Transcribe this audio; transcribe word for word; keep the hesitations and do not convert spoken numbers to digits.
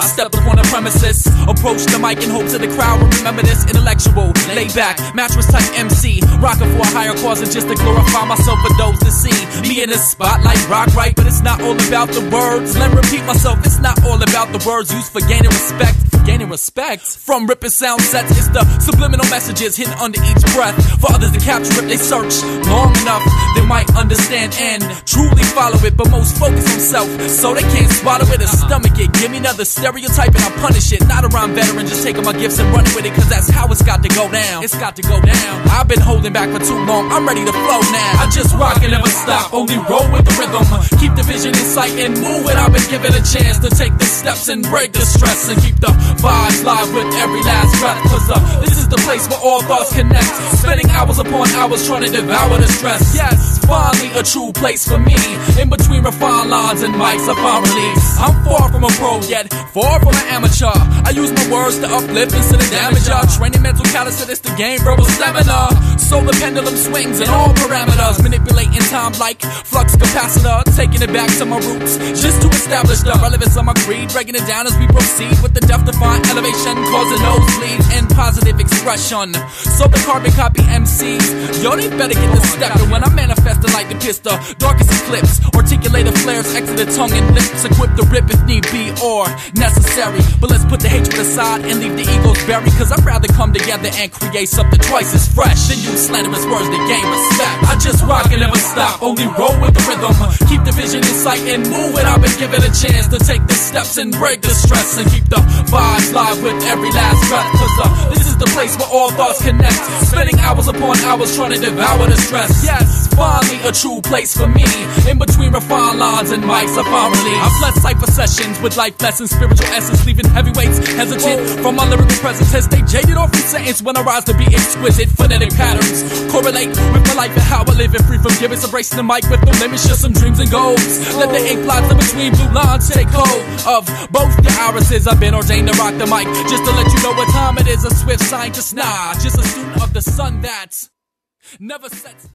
I stepped upon the premises, approached the mic in hopes that the crowd will remember this intellectual, laid back, mattress type M C, rocking for a higher cause than just to glorify myself for those to see. Me in the spotlight, rock right, but it's not all about the words. Let me repeat myself, it's not all about the words used for gaining respect. Gaining respect from ripping sound sets, it's the subliminal messages hidden under each breath. For others to capture if they search long enough, they might understand and truly follow it. But most focus on self, so they can't swallow it or stomach it. Give me another stereotype and I'll punish it. Not a rhyme veteran, just taking my gifts and running with it, cause that's how it's got to go down. It's got to go down. I've been holding back for too long, I'm ready to flow now. I just rock and never stop, only roll with the rhythm. Keep the vision in sight and move it. I've been given a chance to take the steps and break the stress and keep the vibes live with every last breath. Cause uh, this is the place where all thoughts connect. Spending hours upon hours trying to devour the stress. Yes, finally a true place for me. In between refined lines and mics I find release. I'm far from a pro yet, far from an amateur. I use my words to uplift instead of damage y'all. Training mental calisthenics to gain verbal stamina. So the pendulum swings in all parameters. Manipulating time like flux capacitor. Taking it back to my roots just to establish the relevance of my creed. Breaking it down as we proceed with the death-defying elevation, causing nosebleeds and positive expression. So the carbon copy M Cs, yo, they better get the step. And when I manifest like the pistol, darkest eclipse, articulated flares, exit the tongue and lips, equip the rip if need be or necessary. But let's put the hatred aside and leave the egos buried, cause I'd rather come together and create something twice as fresh than use slanderous words that gain respect. I just rock and never stop, only roll with the rhythm. Keep the vision in sight and move it. I've been given a chance to take the steps and break the stress and keep the vibes live with every last breath. Cause uh, this is the place where all thoughts connect. Spending hours upon hours trying to devour the stress. Yes, finally a true place for me. In between refined lines and mics I find relief. I've blessed cypher sessions with life lessons, spiritual essence, leaving heavyweights hesitant from my lyrical presence as they jaded off in sentence when I rise to be exquisite. Phonetic patterns correlate with my life and how I live it, free from gimmicks, embracing the mic with no limits, just some dreams and goals. Let the ink blots in between blue lines take hold of both your irises. I've been ordained to rock the mic just to let you know what time it is. A swift scientist, nah, just a student of the sun that's never sets.